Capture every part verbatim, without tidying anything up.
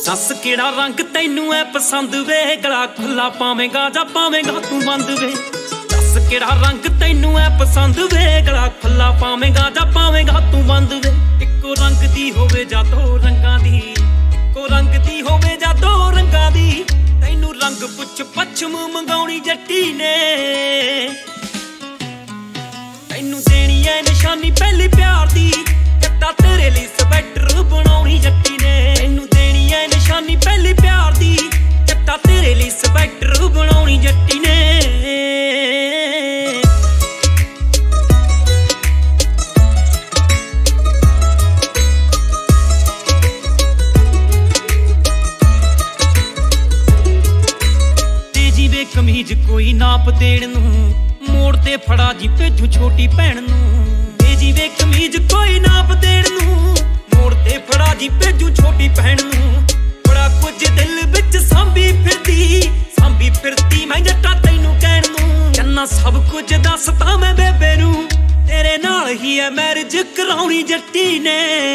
दस केड़ा रंग तैनू है पसंद वे, गला खुला पावेंगा जा पावेंगा तू बंद वे। दस केड़ा रंग तैनू है पसंद वे, गला खुला पावेंगा जा पावेंगा तू बंद वे। इक्को रंग दी होवे जा दो रंगां दी, इक्को रंग दी होवे जा दो रंगां दी। तैनू रंग पुछ पच्छम मंगाउणी जट्टी ने, तैनू देनी है निशानी पहली प्यार दी। जट्टा तेरे लिए स्वेटर बनाउणी जट्टी ने, तैनू देनी है निशानी पहली प्यार दी। जट्टा तेरे लिए स्वेटर बनाउणी जट्टी ने। तेजी वे कमीज कोई नाप देण नू, मोड़ ते फड़ा जी भेजू छोटी भैन नू। तेजी वे कमीज कोई नाप देण नू, मोड़ ते फड़ा जी भेजू छोटी भैन नू। बड़ा कुछ दिल विच सांभी फिरदी, सांभी फिरदी मैं जट्टा तैनू कहण नू। कहना सब कुछ दसता मैं बेबे नू, तेरे नाल ही है मैरिज कराउणी जट्टी ने।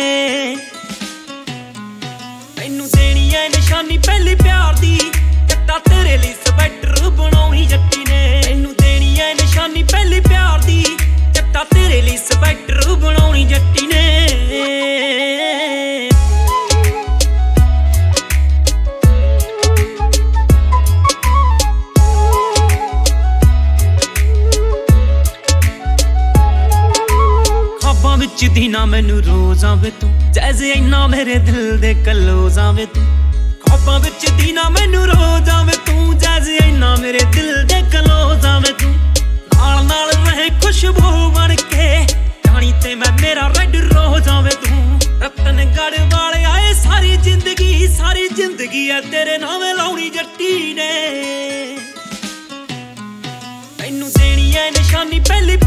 तैनू देनी है निशानी पहली प्यार दी। जट्टा तेरे लिए स्वेटर बनाउणी जट्टी ने, तैनू देनी है निशानी पहली प्यार दी। जट्टा तेरे लिए स्वेटर बनाउणी जट्टी ने। ख्वाबां विच दीना मैनू रोज आवे तू, जैसे इन्ना मेरे दिल दे कलोज आवे तू। ख्वाबां विच दीना मैनू रोज आवे तू, जैसे इन्ना मेरे दिल दे कलोज आवे तू। नाल नाल रहे खुशबू बन के, जानी ते मैं मेरा रेड रोज आवे तू। रतनगढ़ वाले आए सारी जिंदगी, सारी जिंदगी है तेरे नावे लाउणी जट्टी ने। तैनू देनी है निशानी पहली